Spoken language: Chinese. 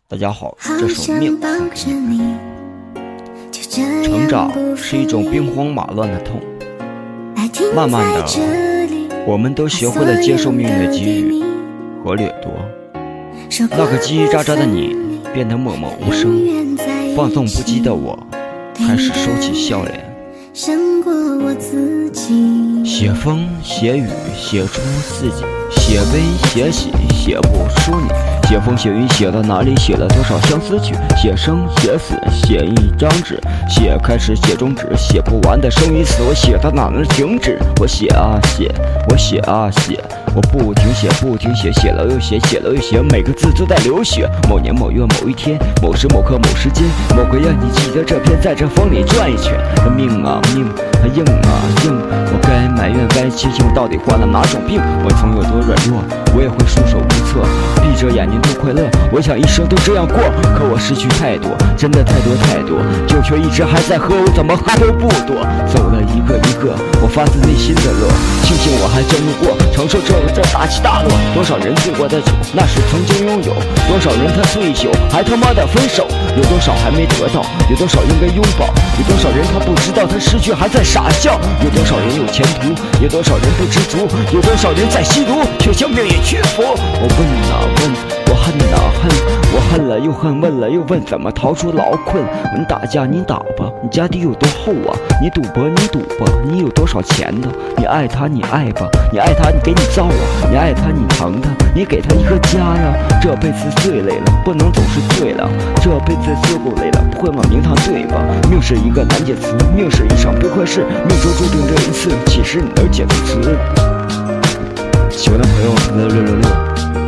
大家好，这首命送给你们。成长是一种兵荒马乱的痛，慢慢的，我们都学会了接受命运的给予和掠夺。那个叽叽喳喳的你变得默默无声，放纵不羁的我开始收起笑脸。写风写雨写出自己，写悲写喜写不出你。写风写雨写到哪里，写了多少相思曲，写生写死写一张纸，写开始写终止，写不完的生与死，我写到哪能停止？我写啊写，我写啊写，我不停写不停写，写了又写，写了又写，每个字都在流血。某年某月某一天，某时某刻某时间，某个让你记得这篇在这风里转一圈。命啊命，硬啊硬，我该埋怨该庆幸，到底患了哪种病？我曾有多软弱，我也会束手无策，闭着眼睛多快乐，我想一生都这样过。可我失去太多，真的太多太多，酒却一直还在喝，我怎么喝都不多。走了一个一个，我发自内心的乐，庆幸我还争不过，承受这大起大落。多少人醉过的酒，那是曾经拥有；多少人他醉酒，还他妈的分手。有多少还没得到，有多少应该拥抱，有多少人他不知道他失去还在傻笑，有多少人有前途，有多少人不知足，有多少人在吸毒却向命运屈服。我问啊问，我恨啊恨，我恨了又恨，问了又问，怎么逃出牢困？你打架你打吧，你家底有多厚啊？你赌博你赌吧，你有多少钱呢？你爱他你爱吧，你爱他你给你造啊，你爱他你疼他，你给他一个家呀。这辈子最累了，不能总是醉了，这辈子最够累了，不会往名堂对吧？命是一个难解词，命是一场悲快事，命中注定这一次，岂是你能解的词？喜欢的朋友666